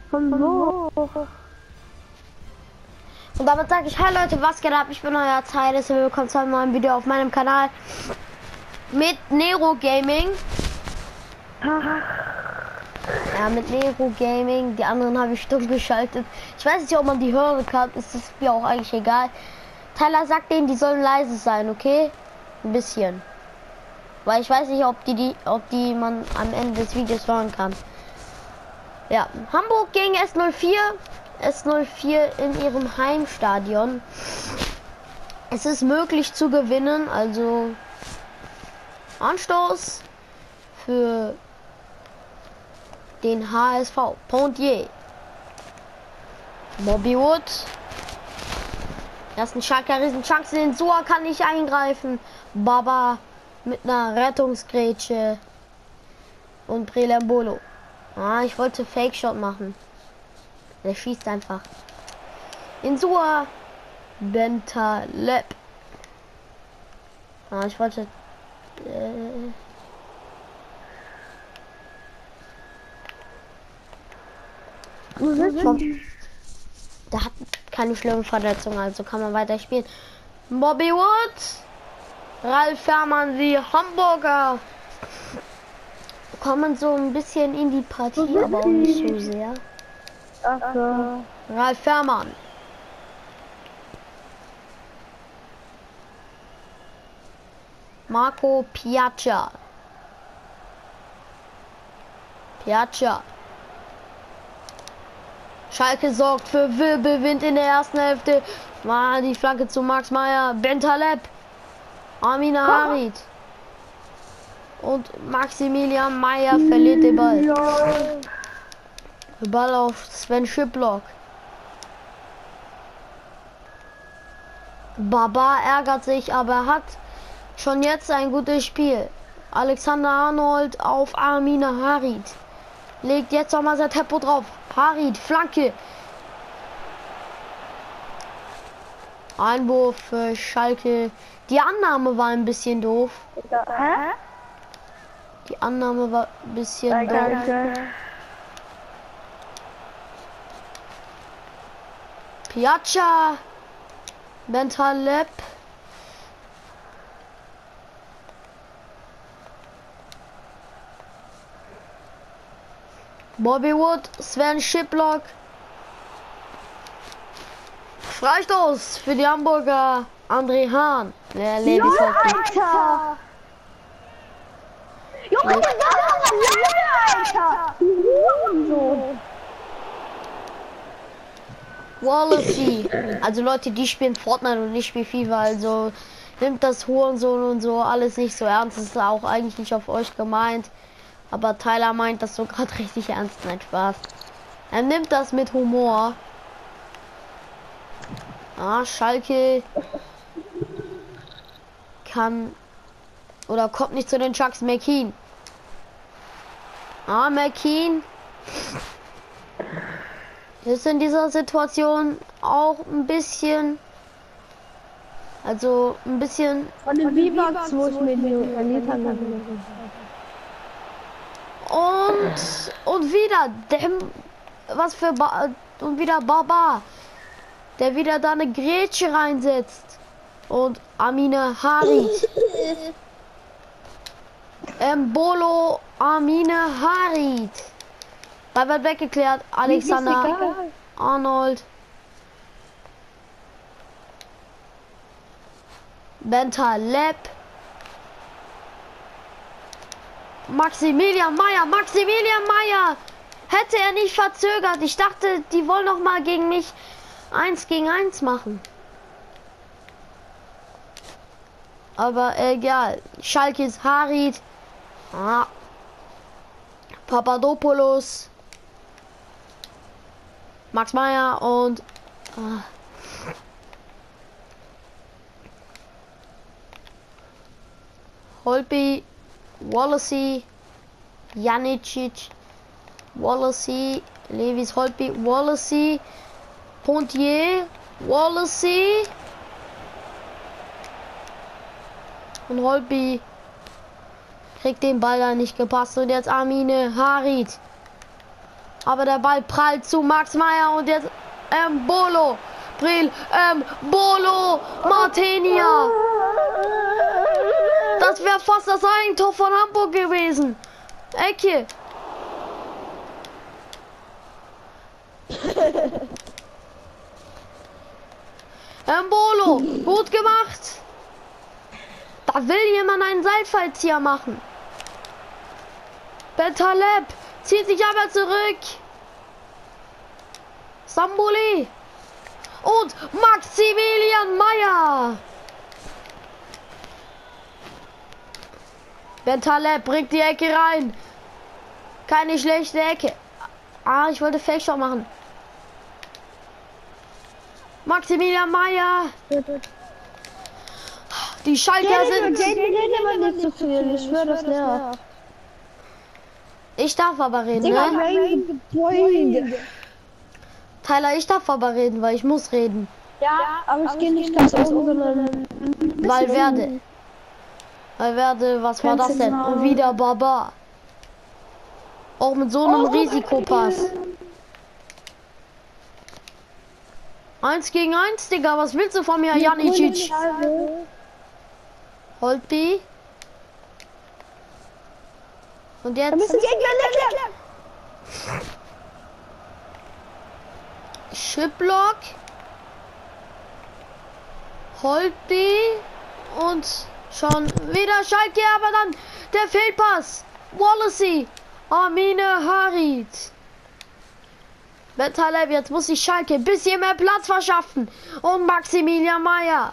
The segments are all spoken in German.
Von wo? Und damit sage ich, hi Leute, was geht ab? Ich bin euer Zeiles und willkommen zu einem neuen Video auf meinem Kanal mit Nero Gaming. Ja, mit Nero Gaming. Die anderen habe ich stumm geschaltet. Ich weiß nicht, ob man die hören kann. Ist das mir auch eigentlich egal. Tyler sagt denen, die sollen leise sein, okay? Ein bisschen. Weil ich weiß nicht, ob die man am Ende des Videos hören kann. Ja, Hamburg gegen S04. S04 in ihrem Heimstadion. Es ist möglich zu gewinnen, also Anstoß für den HSV. Pontier. Bobby Wood. Das ist ein Schalker Riesenchance. Den Soa kann nicht eingreifen. Baba mit einer Rettungsgrätsche. Und Brelembolo. Ah, ich wollte Fake Shot machen. Der schießt einfach. Insua. Bentaleb. Ah, ich wollte. Der hat keine schlimme Verletzung, also kann man weiter spielen. Bobby Wood. Ralf Fährmann, die Hamburger. Kommen so ein bisschen in die Partie, aber auch nicht so sehr. Ach so. Ralf Fährmann. Marco Piazza. Schalke sorgt für Wirbelwind in der ersten Hälfte. Mal die Flanke zu Max Meyer. Bentaleb. Amina Harit. Und Maximilian Meyer verliert den Ball. Der Ball auf Sven Schiplock. Baba ärgert sich, aber er hat schon jetzt ein gutes Spiel. Alexander Arnold auf Amina Harit. Legt jetzt noch mal sein Tempo drauf. Harit, Flanke. Einwurf für Schalke. Die Annahme war ein bisschen doof. Hä? Die Annahme war ein bisschen doof. Piazza. Bentaleb. Bobby Wood, Sven Schiplock. Freistoß für die Hamburger. André Hahn. Der Levis Alter! Junge, Alter! So. Wallacey. Also Leute, die spielen Fortnite und ich spiele FIFA, also nimmt das Hurensohn und so alles nicht so ernst. Das ist auch eigentlich nicht auf euch gemeint. Aber Tyler meint das so gerade richtig ernst. Nein, Spaß. Er nimmt das mit Humor. Ah, Schalke kann oder kommt nicht zu den Chucks. McKean. Ah, McKean ist in dieser Situation auch ein bisschen, also ein bisschen Von den V-Bucks, wo ich mir die verliebt habe. und wieder was für und wieder Baba, der wieder da eine Grätsche reinsetzt und Amine Harit. Bolo Amine Harit. Ball wird weggeklärt. Alexander Arnold. Bentaleb. Maximilian Meyer. Hätte er nicht verzögert. Ich dachte, die wollen noch mal gegen mich 1 gegen 1 machen. Aber egal. Schalke ist Harit. Ah. Papadopoulos. Max Meyer und Holby, Wallacey, Janicic, Wallacey, Levis, Holby, Wallacey, Pontier, Wallacey und Holby kriegt den Ball da nicht gepasst und jetzt Amine Harit. Aber der Ball prallt zu Max Meyer und jetzt Bolo. Bolo Martinia. Das wäre fast das Eigentor von Hamburg gewesen. Ecke. Bolo, gut gemacht. Da will jemand einen Seitfallzieher machen. Bentaleb zieht sich aber zurück. Sambuli und Maximilian Meyer. Bentaleb bringt die Ecke rein. Keine schlechte Ecke. Ah, ich wollte Fake-Shot machen. Maximilian Meyer. Die Schalker sind... nicht so viel. Ich schwöre, das nervt. Ich darf aber reden, ne? Tyler, ich darf aber reden, weil ich muss reden. Ja, aber ich gehe nicht ganz oben, sondern... Valverde. Valverde, was war das denn? Und wieder Baba. Auch mit so einem Risikopass. 1 gegen 1, Digga. Was willst du von mir, Janicic? Holtby. Und jetzt... Schiplock. Holtby. Und schon wieder Schalke, aber dann der Fehlpass. Wallacey. Amine Harit. Bentaleb, jetzt muss sich Schalke ein bisschen mehr Platz verschaffen. Und Maximilian Meyer.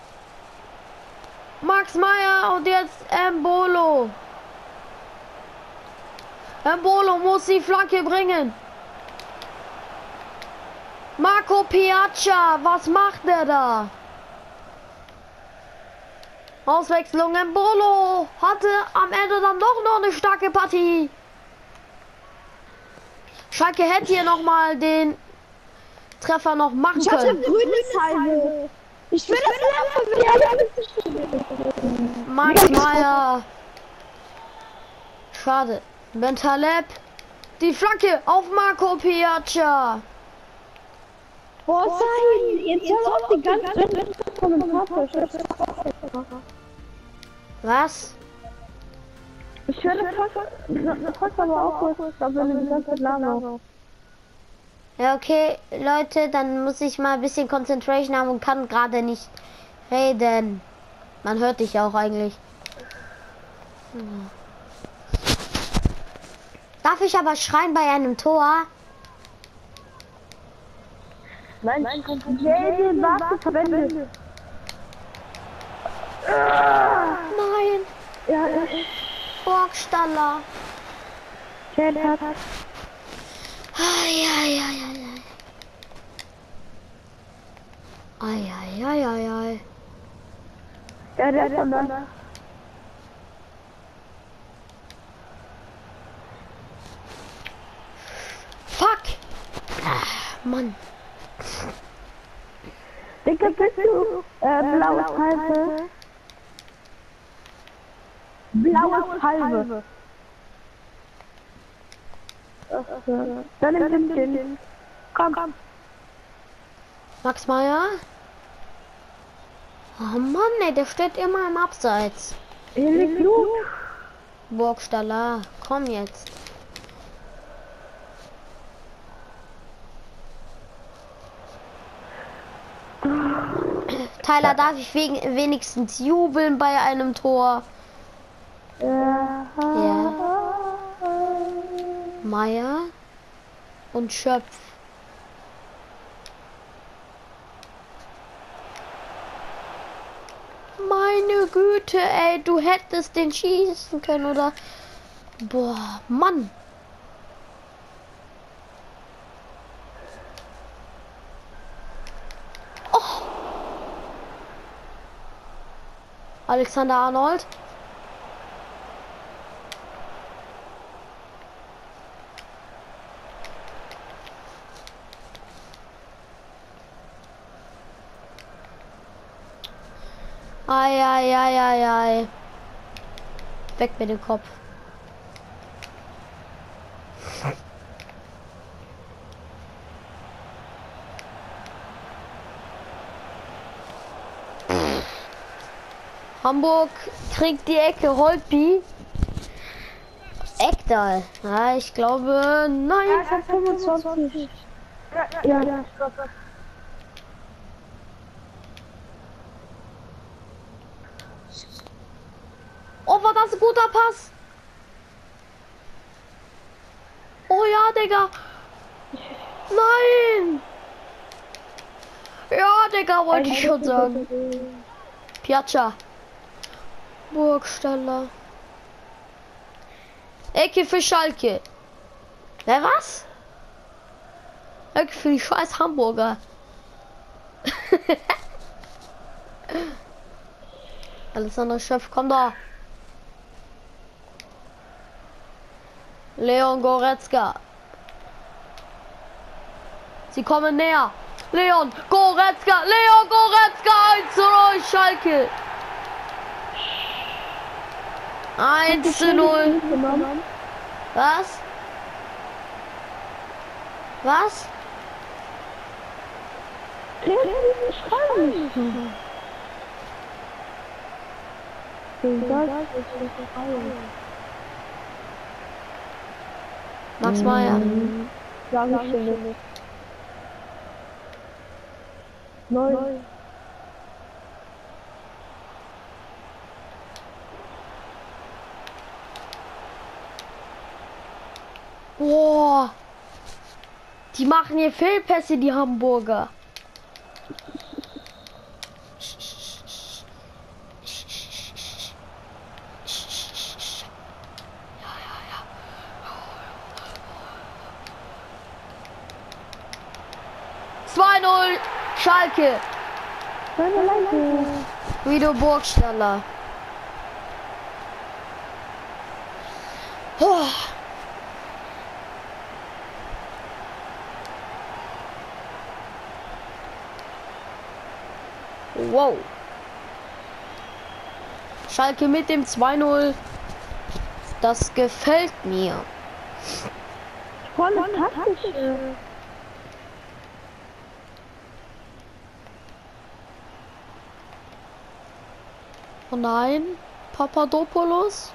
Max Meyer und jetzt Mbolo. Mbolo muss die Flanke bringen. Marco Piazza, was macht er da? Auswechslung. Mbolo hatte am Ende dann doch noch eine starke Partie. Schalke hätte hier noch mal den Treffer noch machen können. Ich will das Max Meyer. Schade. Bentaleb. Die Flanke auf Marco Piazza. Boah, sein! Jetzt hör auf die ganze Kommentator. Was? Ich höre das aber auch kurz, aber eine ganze Lama. Ja, okay, Leute, dann muss ich mal ein bisschen Concentration haben und kann gerade nicht reden. Man hört dich auch eigentlich. Darf ich aber schreien bei einem Tor? Nein, warte, verwende. Nein, Ja, Burgstaller. Chat hat. Ai, ai, ai, ai, ai. Ai, ai, ai, ai, ai. Ja, der ist von da. Fuck! Mann. Digga, bist du blaues Halbe? Blaues Halbe. Dann nimm den. Komm. Max Meyer? Oh Mann, ey, der steht immer im Abseits. Hier liegt Blut. Burgstaller, komm jetzt. Tyler, darf ich wenigstens jubeln bei einem Tor? Ja. Meier und Schöpf. Meine Güte, ey, du hättest den schießen können, oder? Boah, Mann. Oh. Alexander Arnold. Ai, ai, ai, ai, ai. Weg mit dem Kopf. Hamburg kriegt die Ecke. Holtby. Eckdal. Ja, ich glaube, nein. Ich hab 25. Ja. Oh, war das ein guter Pass? Oh ja, Digga. Nein. Ja, Digga, wollte ich schon sagen. Piazza. Burgstaller. Ecke für Schalke. Wer was? Ecke für die scheiß Hamburger. Alexander Chef, komm da. Leon Goretzka. Sie kommen näher. Leon Goretzka. Leon Goretzka. 1:0 Schalke. 1:0. Was? Was? Max Meyer. Sag ich schon nicht. 9. Boah. Die machen hier Fehlpässe, die Hamburger. Schalke. Guido Burgstaller. Oh. Wow. Schalke mit dem 2:0. Das gefällt mir. Voll fantastisch. Oh nein, Papadopoulos.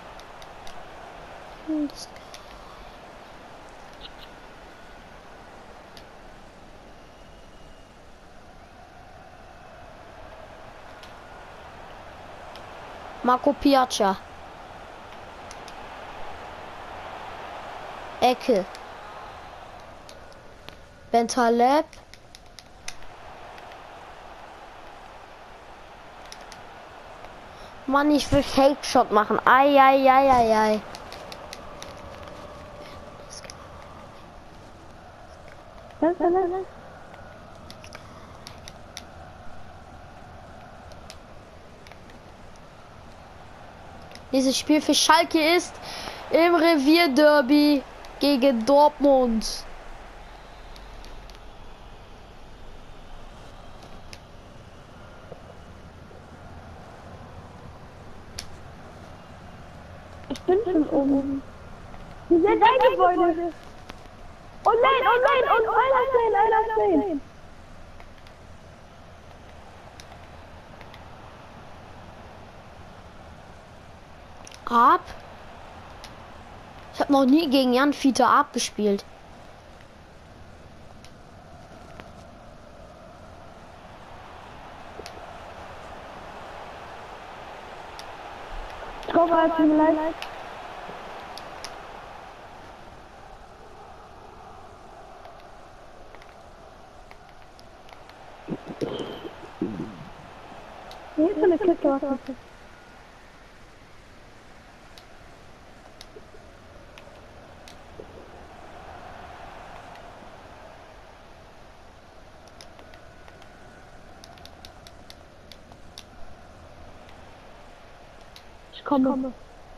Marco Piazza. Ecke. Bentaleb. Mann, ich will Fake Shot machen. Ai, ai, ai, ai, ai. Dieses Spiel für Schalke ist im Revierderby gegen Dortmund. Ich bin schon oben. Wir sind ein Gebäude. Oh nein, oh nein, oh nein, einer sehen. Ab? Ich habe noch nie gegen Jan Fiete Ab gespielt. Torwart, tut mir leid. Hier ist eine Kiste. Ich komme.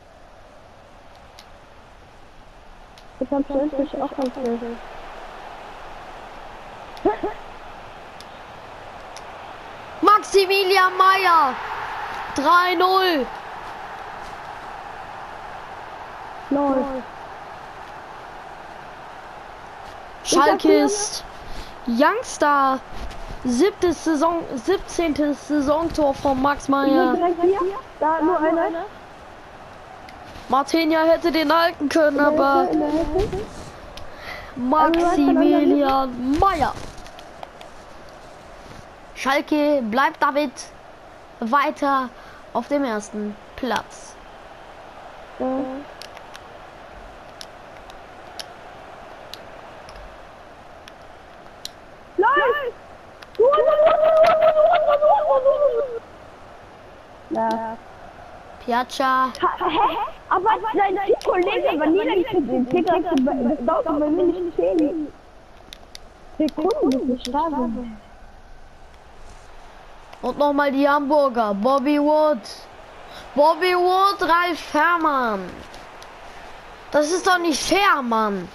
Ich kann endlich auch auflösen. Maximilian Meyer 3:0. Lol. Schalke ist Youngster 17. Saisontor von Max Meyer. Direkt hier. Da nur einer. Martinia hätte den halten können, aber Maximilian Meyer. Schalke bleibt damit weiter auf dem ersten Platz. Ja. Piazza. Aber sein Kollege war nie gesehen. Das dauert aber nicht 10 Sekunden, bis ich sterbe. Und nochmal die Hamburger. Bobby Wood. Bobby Wood, Ralf Fährmann. Das ist doch nicht fair, Mann.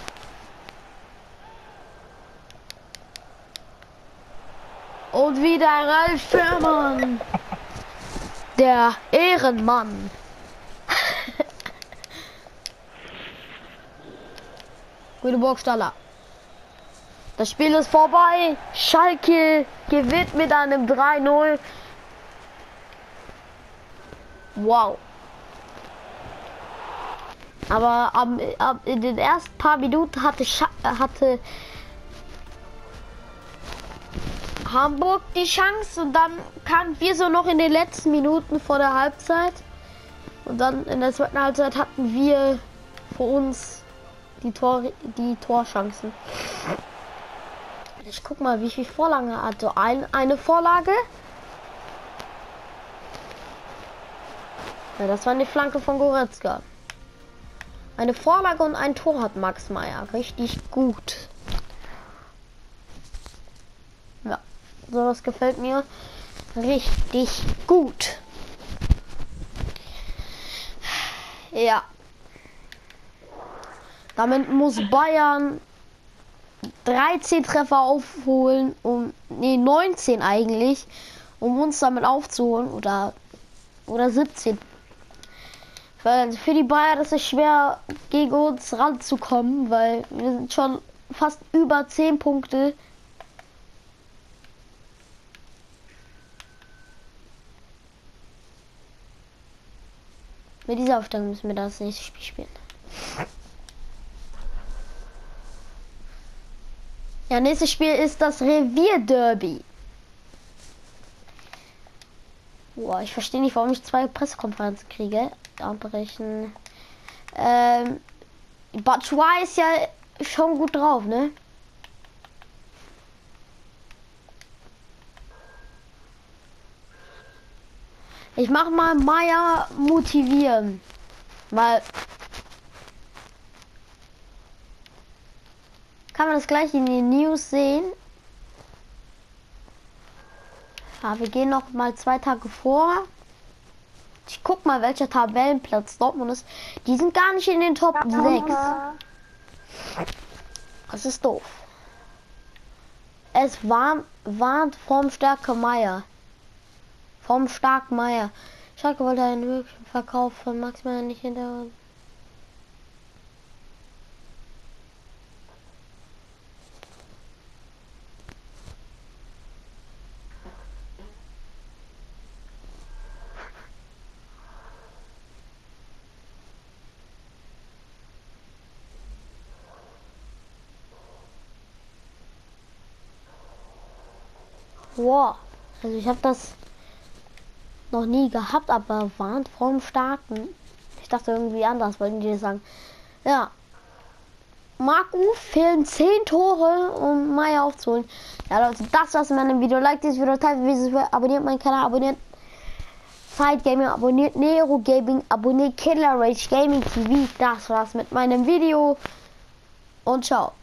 Und wieder Ralf Fährmann. Der Ehrenmann. Gute Burgstaller. Das Spiel ist vorbei. Schalke gewinnt mit einem 3-0. Wow. Aber in den ersten paar Minuten hatte Hamburg die Chance und dann kamen wir so noch in den letzten Minuten vor der Halbzeit. Und dann in der zweiten Halbzeit hatten wir für uns die Torchancen. Ich guck mal, wie viel Vorlagen hatte. Eine Vorlage. Ja, das war eine Flanke von Goretzka. Eine Vorlage und ein Tor hat Max Meyer. Richtig gut. Ja, sowas gefällt mir richtig gut. Ja. Damit muss Bayern 13 Treffer aufholen, 19 eigentlich, um uns damit aufzuholen oder 17. Weil für die Bayern ist es schwer, gegen uns ranzukommen, weil wir sind schon fast über 10 Punkte. Mit dieser Aufstellung müssen wir das nächste Spiel spielen. Ja, nächstes Spiel ist das Revierderby. Boah, ich verstehe nicht, warum ich 2 Pressekonferenzen kriege. Abbrechen. Batshuayi ist ja schon gut drauf, ne? Ich mach mal Meyer motivieren. Weil kann man das gleich in den News sehen. Ja, wir gehen noch mal 2 Tage vor. Ich guck mal, welcher Tabellenplatz Dortmund ist. Die sind gar nicht in den Top 6. Das ist doof. Es warnt vom Stärke Meier. Vom Stark Meier. Schalke wollte einen möglichen Verkauf von Max Meyer nicht hinterher. Wow, also ich habe das noch nie gehabt, aber warnt vom Starken. Ich dachte irgendwie anders, wollten die sagen. Ja, Marco fehlen 10 Tore, um Meier aufzuholen. Ja Leute, das war's in meinem Video. Like dieses Video, teilt dieses Video, abonniert meinen Kanal, abonniert Side Gaming, abonniert Nero Gaming, abonniert Killer Rage Gaming TV. Das war's mit meinem Video und ciao.